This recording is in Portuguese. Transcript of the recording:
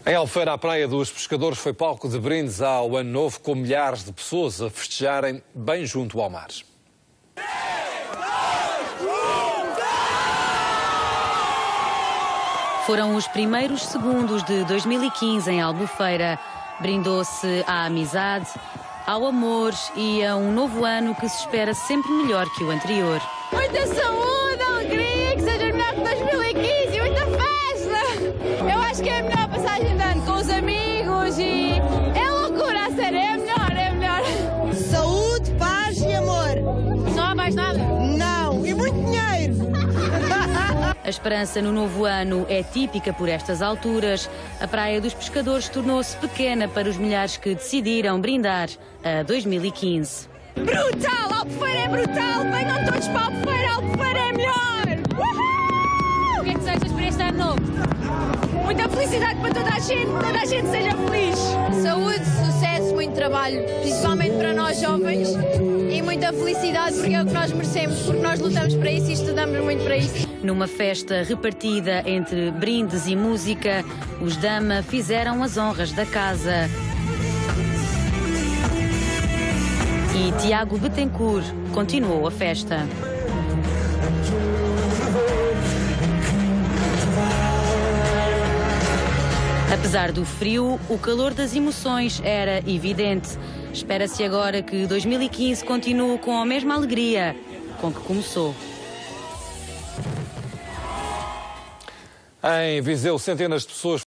Em Albufeira, a Praia dos Pescadores foi palco de brindes ao Ano Novo, com milhares de pessoas a festejarem bem junto ao mar. Foram os primeiros segundos de 2015 em Albufeira. Brindou-se à amizade, ao amor e a um novo ano que se espera sempre melhor que o anterior. Muita saúde, alegria, que seja melhor que 2015 e muita festa! Eu acho que é a melhor passagem de ano com os amigos e é loucura, a sério, é melhor, é melhor. Saúde, paz e amor. Não há mais nada? Não, e muito dinheiro. A esperança no novo ano é típica por estas alturas. A Praia dos Pescadores tornou-se pequena para os milhares que decidiram brindar a 2015. Brutal! Albufeira é brutal! Venham todos para Albufeira! Albufeira é melhor! Uhul! O que é que desejas para este ano novo? Muita felicidade para toda a gente seja feliz! Saúde, sucesso, muito trabalho, principalmente para nós jovens, e muita felicidade porque é o que nós merecemos, porque nós lutamos para isso e estudamos muito para isso. Numa festa repartida entre brindes e música, os Dama fizeram as honras da casa. E Tiago Betancourt continuou a festa. Apesar do frio, o calor das emoções era evidente. Espera-se agora que 2015 continue com a mesma alegria com que começou. Em Viseu, centenas de pessoas